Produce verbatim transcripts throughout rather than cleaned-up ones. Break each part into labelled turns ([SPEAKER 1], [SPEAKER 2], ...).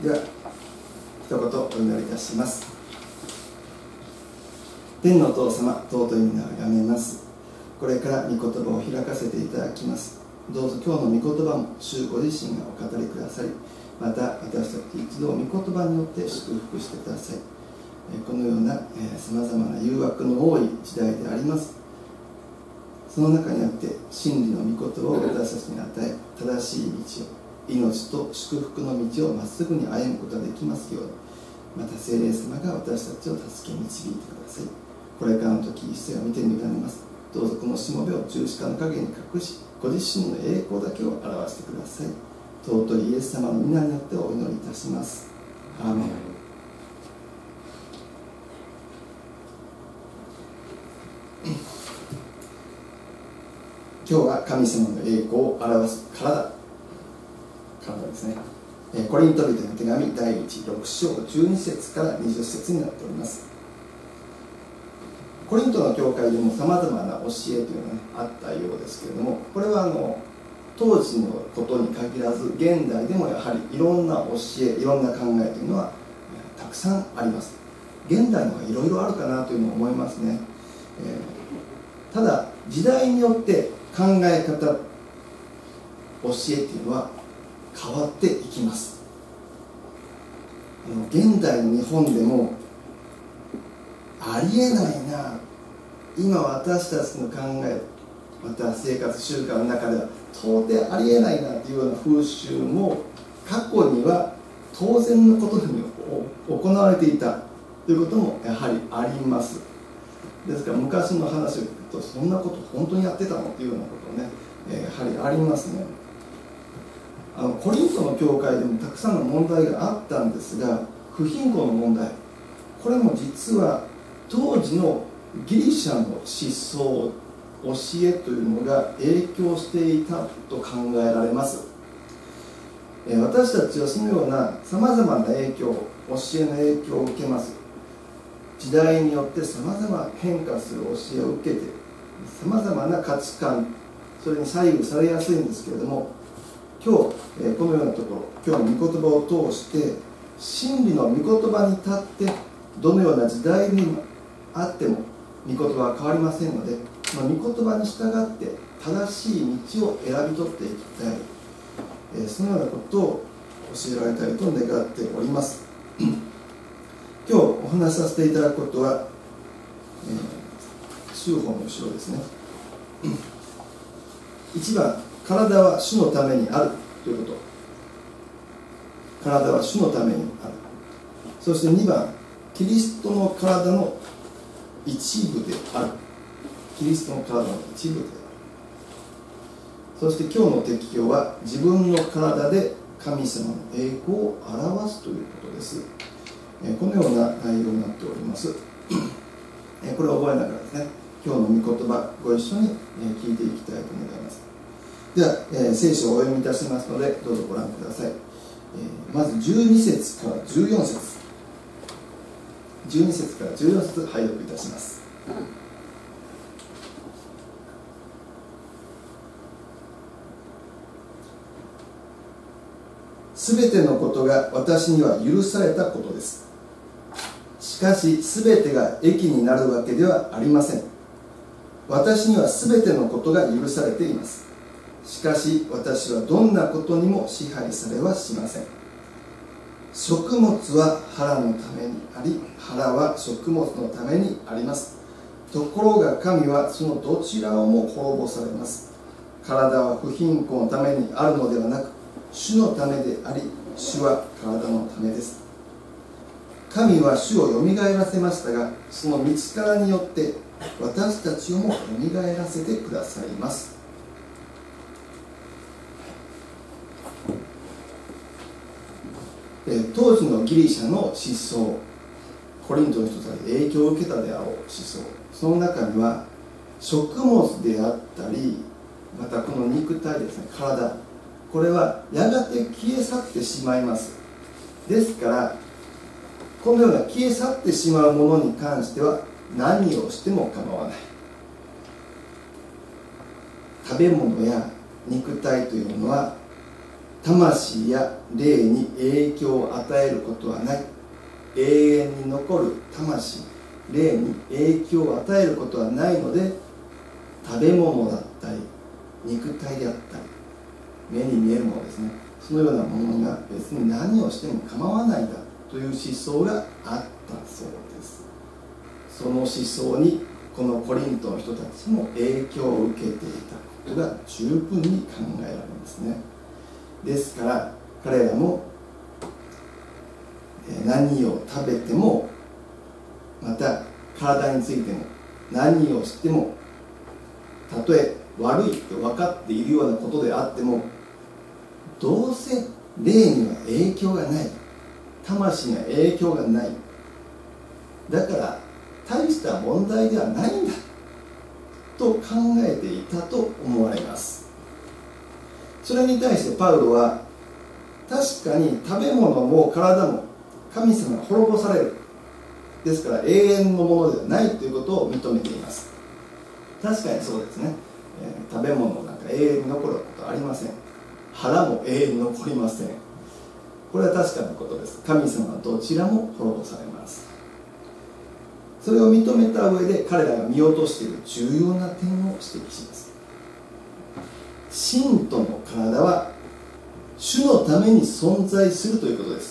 [SPEAKER 1] では一言お祈りいたします。天のお父様、尊い皆をあがめます。これから御言葉を開かせていただきます。どうぞ今日の御言葉も主ご自身がお語りくださり、また私たち一度御言葉によって祝福してください。このようなさまざまな誘惑の多い時代であります。その中にあって真理の御言葉を私たちに与え、正しい道を、命と祝福の道をまっすぐに歩むことができますように、また聖霊様が私たちを助け導いてください。これからの時一切を見てに委ねます。どうぞこのしもべを十字架の陰に隠し、ご自身の栄光だけを表してください。尊いイエス様の皆によってお祈りいたします。アーメン。今日は神様の栄光を表す体体ですね。コリント人の手紙だいいち、ろく章じゅうに節からにじゅっ節になっております。コリントの教会でもさまざまな教えというのが、ね、あったようですけれども、これはあの当時のことに限らず現代でもやはりいろんな教え、いろんな考えというのはたくさんあります。現代のはいろいろあるかなというのを思いますね。えー、ただ時代によって考え方、教えというのは変わっていきます。現代の日本でもありえないな、今私たちの考え、また生活習慣の中では到底ありえないなというような風習も過去には当然のことに行われていたということもやはりあります。ですから昔の話を聞くと、そんなこと本当にやってたのというようなことね、やはりありますね。あのコリントの教会でもたくさんの問題があったんですが、不貧困の問題、これも実は当時のギリシャの思想、教えというのが影響していたと考えられます。私たちはそのようなさまざまな影響、教えの影響を受けます。時代によってさまざま変化する教えを受けて、さまざまな価値観、それに左右されやすいんですけれども、今日このようなところ、今日の御言葉を通して真理の御言葉に立って、どのような時代にあっても御言葉は変わりませんので、その御言葉に従って正しい道を選び取っていきたい、そのようなことを教えられたいと願っております。今日お話しさせていただくことは、えー、修法の後ろですね。いちばん、体は主のためにあるということ。体は主のためにある。そしてにばん、キリストの体の一部である。キリストの体の一部である。そして今日の適用は、自分の体で神様の栄光を表すということです。このような内容になっております。これを覚えながらですね、今日の御言葉ご一緒に聞いていきたいと思います。では、えー、聖書をお読みいたしますので、どうぞご覧ください。えー、まずじゅうに節からじゅうよん節、じゅうに節からじゅうよん節拝読いたします。すべてのことが私には許されたことです。しかし、すべてが益になるわけではありません。私にはすべてのことが許されています。しかし、私はどんなことにも支配されはしません。食物は腹のためにあり、腹は食物のためにあります。ところが神はそのどちらをも滅ぼされます。体は不貧困のためにあるのではなく、主のためであり、主は体のためです。神は主をよみがえらせましたが、その道からによって私たちをもよみがえらせてくださいます。当時のギリシャの思想、コリントの人たちに影響を受けたであろう思想、その中には食物であったり、またこの肉体ですね、体、これはやがて消え去ってしまいます。ですからこのような消え去ってしまうものに関しては何をしても構わない。食べ物や肉体というものは魂や霊に影響を与えることはない。永遠に残る魂、霊に影響を与えることはないので、食べ物だったり肉体であったり目に見えるものですね、そのようなものが別に何をしても構わないんだという思想があったそうです。その思想にこのコリントの人たちも影響を受けていたことが十分に考えられますね。ですから彼らも何を食べても、また体についても何をしても、たとえ悪いと分かっているようなことであっても、どうせ霊には影響がない、魂には影響がない、だから大した問題ではないんだと考えていたと思われます。それに対してパウロは、確かに食べ物も体も神様が滅ぼされる、ですから永遠のものではないということを認めています。確かにそうですね、えー、食べ物なんか永遠に残ることはありません。腹も永遠に残りません。これは確かなことです。神様はどちらも滅ぼされます。それを認めた上で彼らが見落としている重要な点を指摘します。信徒の体は主のために存在するということです。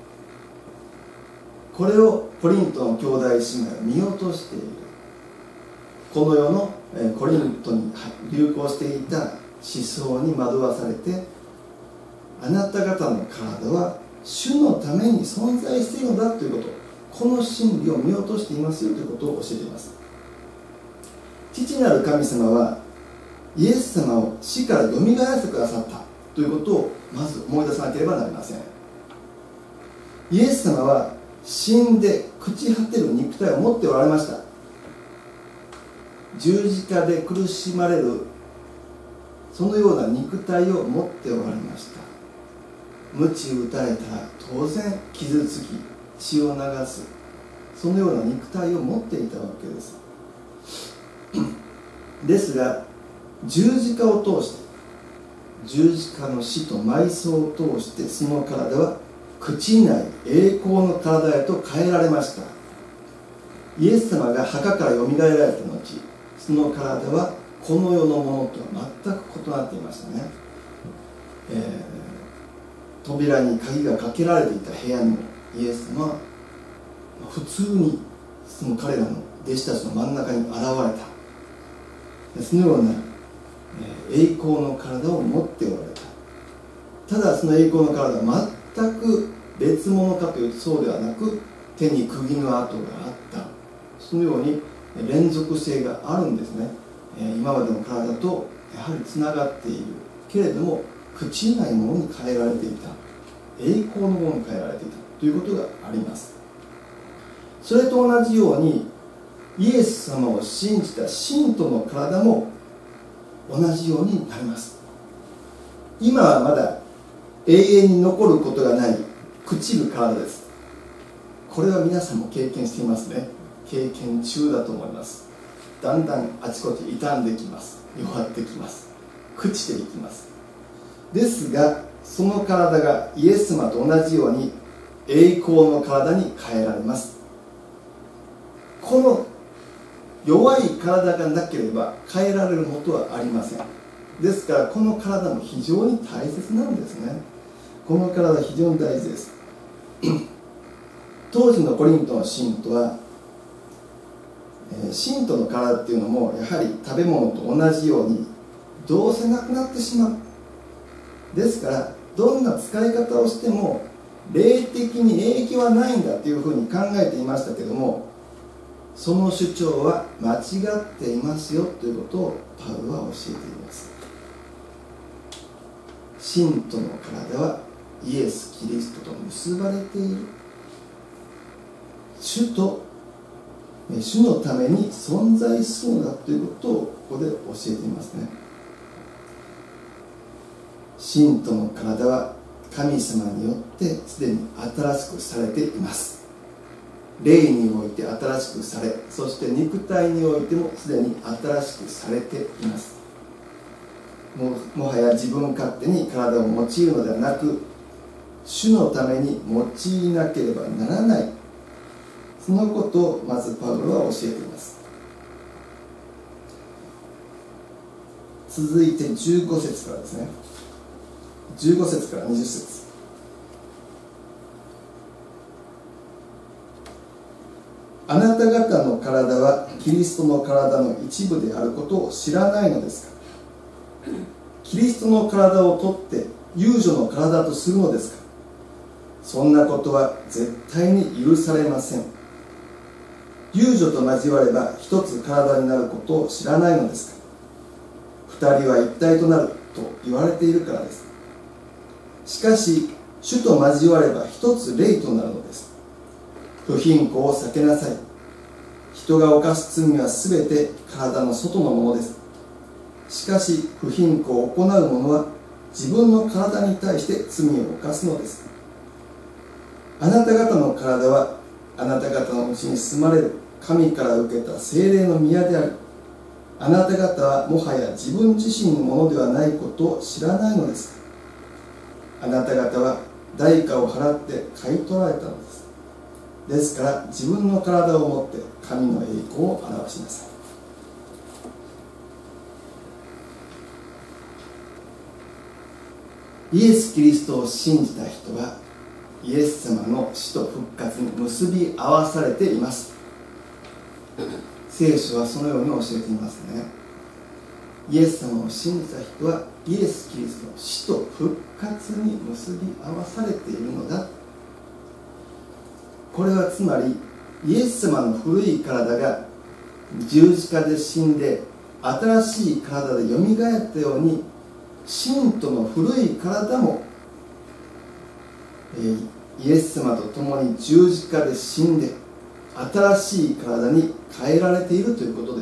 [SPEAKER 1] これをコリントの兄弟姉妹は見落としている。この世のコリントに流行していた思想に惑わされて、あなた方の体は主のために存在しているのだということ、この真理を見落としていますよということを教えています。父なる神様はイエス様を死からよみがえらせてくださったということをまず思い出さなければなりません。イエス様は死んで朽ち果てる肉体を持っておられました。十字架で苦しまれるそのような肉体を持っておられました。鞭打たれたら当然傷つき血を流す、そのような肉体を持っていたわけです。ですが十字架を通して、十字架の死と埋葬を通して、その体は朽ちない栄光の体へと変えられました。イエス様が墓からよみがえられた後、その体はこの世のものとは全く異なっていましたね。えー、扉に鍵がかけられていた部屋にもイエス様は普通にその彼らの弟子たちの真ん中に現れた。そのような栄光の体を持っておられた。ただその栄光の体は全く別物かというとそうではなく、手に釘の跡があった、そのように連続性があるんですね。今までの体とやはりつながっているけれども、朽ちないものに変えられていた、栄光のものに変えられていたということがあります。それと同じようにイエス様を信じた信徒の体も同じようになります。今はまだ永遠に残ることがない朽ちる体です。これは皆さんも経験していますね。経験中だと思います。だんだんあちこち傷んできます。弱ってきます。朽ちていきます。ですがその体がイエス様と同じように栄光の体に変えられます。この弱い体がなければ変えられるものはありません。ですからこの体も非常に大切なんですね。この体非常に大事です当時のコリントの信徒は、えー、信徒の体っていうのもやはり食べ物と同じようにどうせなくなってしまう。ですからどんな使い方をしても霊的に影響はないんだというふうに考えていましたけども、その主張は間違っていますよということをパウロは教えています。信徒の体はイエス・キリストと結ばれている。主と主のために存在するのだということをここで教えていますね。信徒の体は神様によってすでに新しくされています。霊において新しくされ、そして肉体においてもすでに新しくされています。 も, もはや自分勝手に体を用いるのではなく、主のために用いなければならない、そのことをまずパウロは教えています。続いてじゅうご節からですね。じゅうご節からにじゅう節。あなた方の体はキリストの体の一部であることを知らないのですか。キリストの体を取って遊女の体とするのですか。そんなことは絶対に許されません。遊女と交われば一つ体になることを知らないのですか。二人は一体となると言われているからです。しかし主と交われば一つ霊となるのです。不貧困を避けなさい。人が犯す罪はすべて体の外のものです。しかし不貧困を行う者は自分の体に対して罪を犯すのです。あなた方の体はあなた方のうちに住まれる神から受けた聖霊の宮であり、あなた方はもはや自分自身のものではないことを知らないのです。あなた方は代価を払って買い取られたのです。ですから自分の体をもって神の栄光を表しなさい。イエス・キリストを信じた人はイエス様の死と復活に結び合わされています。聖書はそのように教えていますね。イエス様を信じた人はイエス・キリストの死と復活に結び合わされているのだ。これはつまりイエス様の古い体が十字架で死んで新しい体でよみがえったように、信徒の古い体も、えー、イエス様と共に十字架で死んで新しい体に変えられているということです。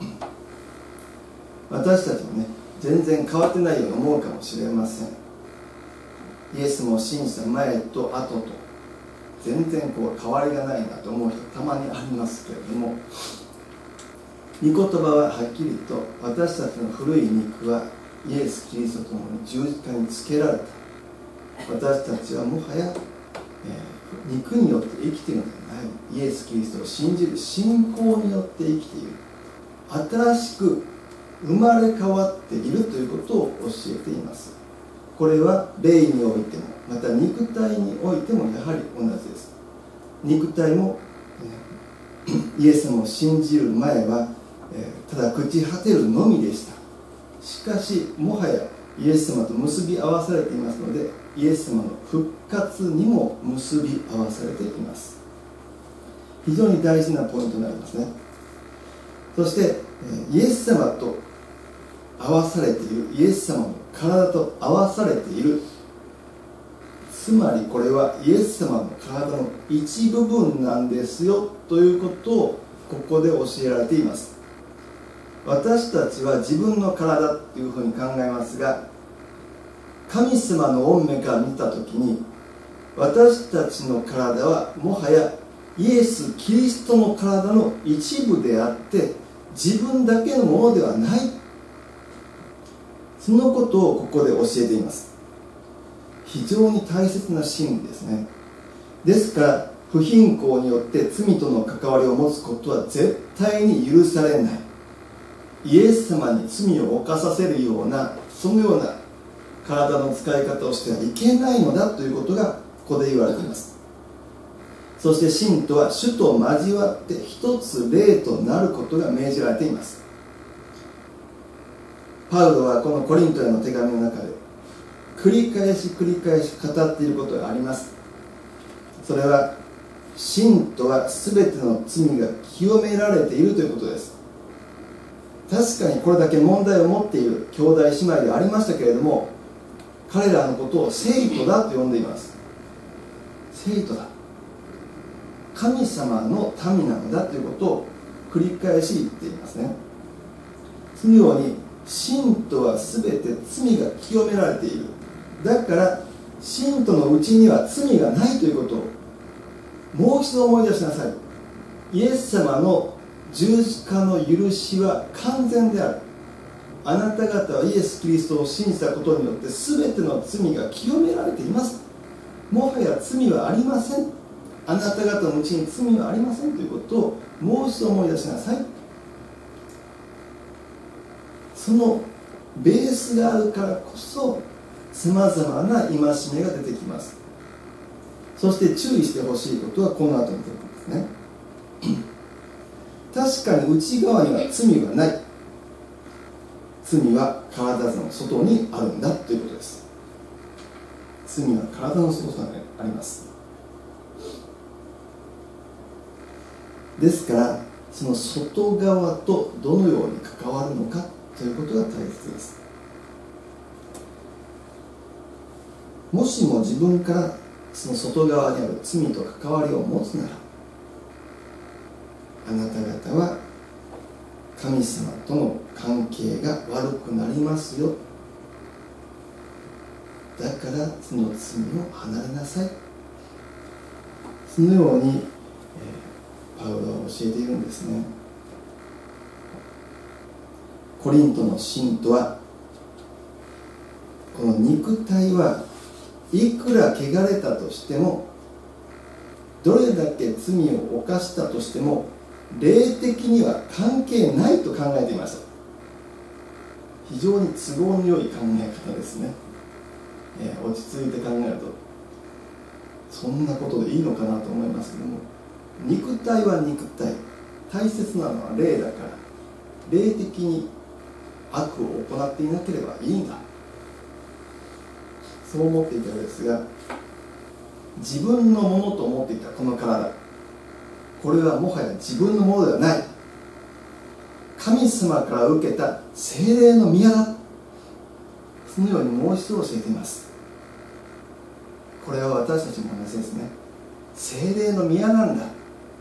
[SPEAKER 1] 私たちもね、全然変わってないように思うかもしれません。イエスも信じた前と後と全然こう変わりがないなと思う人たまにありますけれども、御言葉ははっきりと私たちの古い肉はイエス・キリストと共に十字架につけられた。私たちはもはや、えー、肉によって生きているのではない、イエス・キリストを信じる信仰によって生きている、新しく生まれ変わっているということを教えています。これは霊においてもまた肉体においてもやはり同じです。肉体もイエス様を信じる前はただ朽ち果てるのみでした。しかしもはやイエス様と結び合わされていますので、イエス様の復活にも結び合わされています。非常に大事なポイントになりますね。そしてイエス様と合わされている、イエス様の体と合わされている、つまりこれはイエス様の体の一部分なんですよということをここで教えられています。私たちは自分の体というふうに考えますが、神様の御目から見たときに私たちの体はもはやイエス・キリストの体の一部であって自分だけのものではない、そのことをここで教えています。非常に大切な真理ですね。ですから不貧困によって罪との関わりを持つことは絶対に許されない。イエス様に罪を犯させるようなそのような体の使い方をしてはいけないのだということがここで言われています。そして信徒は主と交わって一つ霊となることが命じられています。パウロはこのコリントへの手紙の中で繰り返し繰り返し語っていることがあります。それは信徒は全ての罪が清められているということです。確かにこれだけ問題を持っている兄弟姉妹でありましたけれども、彼らのことを聖徒だと呼んでいます。聖徒だ、神様の民なのだということを繰り返し言っていますね。そのように信徒は全て罪が清められている。だから信徒のうちには罪がないということをもう一度思い出しなさい。イエス様の十字架の許しは完全である。 あなた方はイエス・キリストを信じたことによって全ての罪が清められています。もはや罪はありません。あなた方のうちに罪はありませんということをもう一度思い出しなさい。そのベースがあるからこそさまざまな戒めが出てきます。そして注意してほしいことはこの後に出てくるんですね。確かに内側には罪はない。罪は体の外にあるんだということです。罪は体の外にあります。ですからその外側とどのように関わるのかということが大切です。もしも自分からその外側にある罪と関わりを持つなら、あなた方は神様との関係が悪くなりますよ。だからその罪を離れなさい。そのように、えー、パウロは教えているんですね。コリントの信徒はこの肉体はいくら汚れたとしても、どれだけ罪を犯したとしても霊的には関係ないと考えていました。非常に都合の良い考え方ですね、えー、落ち着いて考えるとそんなことでいいのかなと思いますけども、肉体は肉体、大切なのは霊だから、霊的に悪を行っていなければいいんだ、そう思っていたのですが、自分のものと思っていたこの体、これはもはや自分のものではない。神様から受けた聖霊の宮だ。そのようにもう一度教えています。これは私たちも同じですね。聖霊の宮なんだ。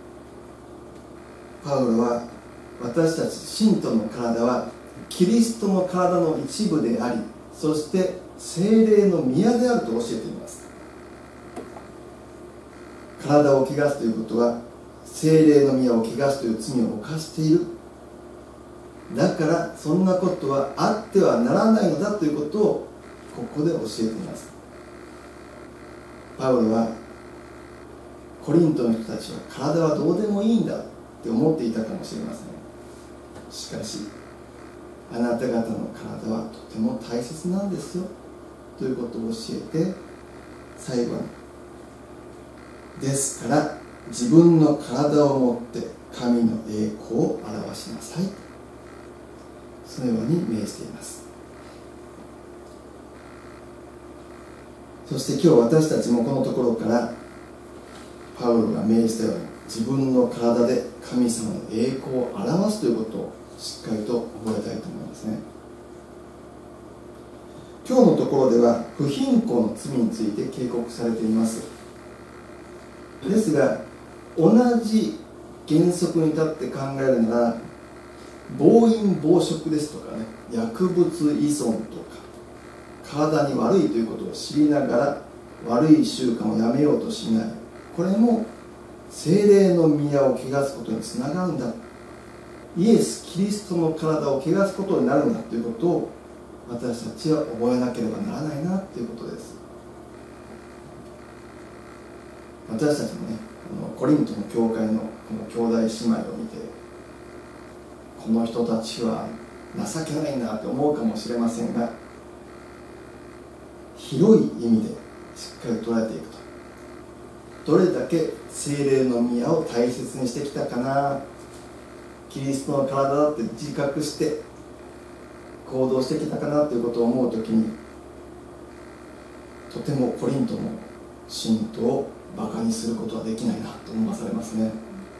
[SPEAKER 1] パウロは私たち信徒の体はキリストの体の一部であり、そして聖霊の宮であると教えています。体を汚すということは聖霊の宮を汚すという罪を犯している。だからそんなことはあってはならないのだということをここで教えています。パウロはコリントの人たちは体はどうでもいいんだって思っていたかもしれません。しかしあなた方の体はとても大切なんですよということを教えて、最後にですから自分の体をもって神の栄光を表しなさい、そのように命じています。そして今日私たちもこのところからパウロが命じたように自分の体で神様の栄光を表すということをしっかりと覚えたいと思いますね。今日のところでは不貧困の罪について警告されています。ですが同じ原則に立って考えるなら、暴飲暴食ですとかね、薬物依存とか体に悪いということを知りながら悪い習慣をやめようとしない、これも聖霊の宮を汚すことにつながるんだ、イエス・キリストの体を汚すことになるんだということを私たちは覚えなければならないなということです。私たちもね、あのコリントの教会のこの兄弟姉妹を見て、この人たちは情けないなって思うかもしれませんが、広い意味でしっかり捉えていくと、どれだけ聖霊の宮を大切にしてきたかな、キリストの体だって自覚して行動してきたかなということを思うときに、とてもコリントの信徒をバカにすることはできないなと思わされますね。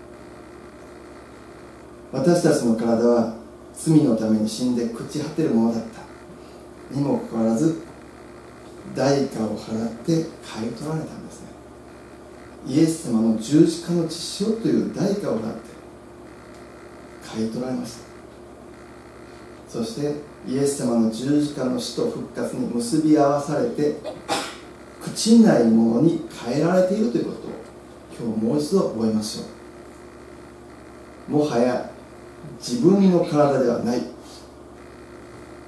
[SPEAKER 1] 私たちの体は罪のために死んで朽ち果てるものだったにもかかわらず、代価を払って買い取られたんですね。イエス様の十字架の血潮という代価を払って買い取られました。そしてイエス様の十字架の死と復活に結び合わされて朽ちないものに変えられているということを今日もう一度覚えましょう。もはや自分の体ではない、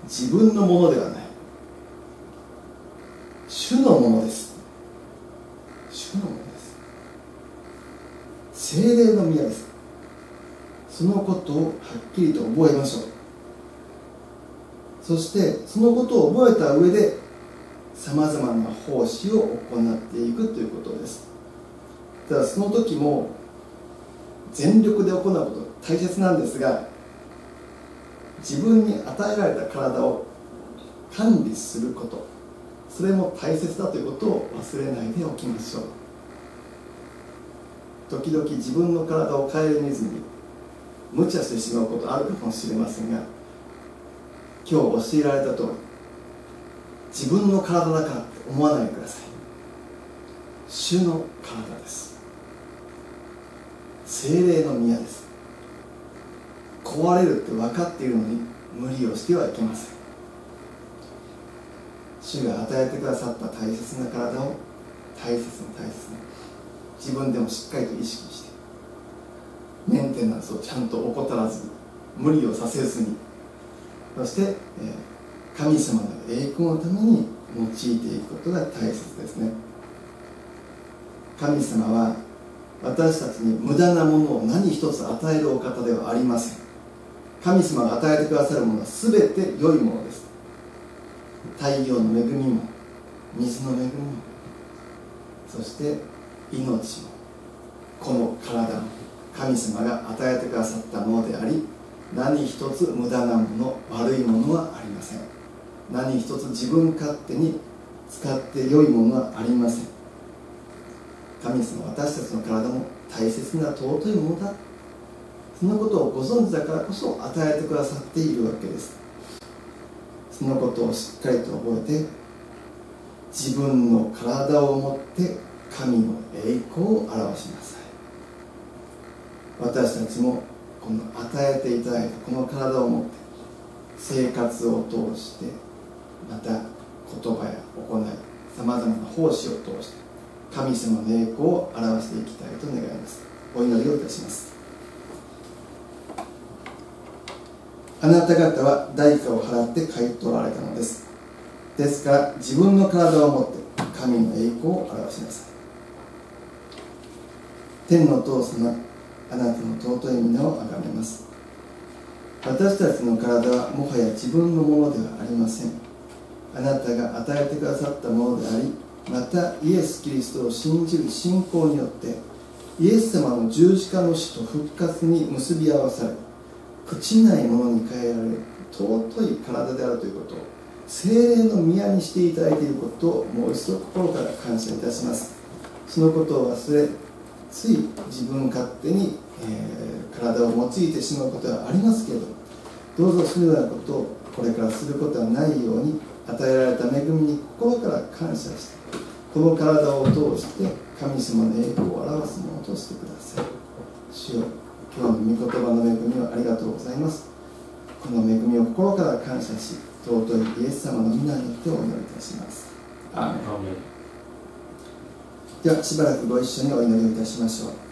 [SPEAKER 1] 自分のものではない、主のものです。主のものです。聖霊の宮です。そのことをはっきりと覚えましょう。そしてそのことを覚えた上でさまざまな奉仕を行っていくということです。ただその時も全力で行うことが大切なんですが、自分に与えられた体を管理すること、それも大切だということを忘れないでおきましょう。時々自分の体を顧みずに無茶してしまうことあるかもしれませんが、今日教えられた通り、自分の体だからって思わないでください。主の体です。聖霊の宮です。壊れるって分かっているのに無理をしてはいけません。主が与えてくださった大切な体を大切に大切に自分でもしっかりと意識して、メンテナンスをちゃんと怠らずに、無理をさせずに、そして、えー、神様の栄光のために用いていくことが大切ですね。神様は私たちに無駄なものを何一つ与えるお方ではありません。神様が与えてくださるものは全て良いものです。太陽の恵みも水の恵みも、そして命も、この体も神様が与えてくださったものであり、何一つ無駄なもの、悪いものはありません。何一つ自分勝手に使って良いものはありません。神様、私たちの体も大切な尊いものだ、そのことをご存知だからこそ与えてくださっているわけです。そのことをしっかりと覚えて、自分の体を持って神の栄光を表しなさい。私たちもこの与えていただいたこの体を持って生活を通して、また言葉や行い、さまざまな奉仕を通して神様の栄光を表していきたいと願います。お祈りをいたします。あなた方は代価を払って買い取られたのです。ですから自分の体を持って神の栄光を表しなさい。天のお父様、あなたの尊い皆をあがめます。私たちの体はもはや自分のものではありません。あなたが与えてくださったものであり、またイエス・キリストを信じる信仰によってイエス様の十字架の死と復活に結び合わされ、朽ちないものに変えられる尊い体であるということを聖霊の宮にしていただいていることをもう一度心から感謝いたします。そのことを忘れ、つい自分勝手に、えー、体を用いてしまうことはありますけれど、どうぞそのようなことをこれからすることはないように、与えられた恵みに心から感謝して、この体を通して神様の栄光を表すものとしてください。主よ、今日の御言葉の恵みをありがとうございます。この恵みを心から感謝し、尊いイエス様の皆によってお祈りいたします。アーメン。ではしばらくご一緒にお祈りをいたしましょう。